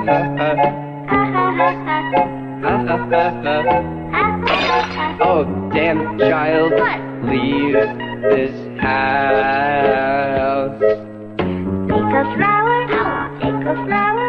Oh, damn child, leave this house. Take a flower, take a flower.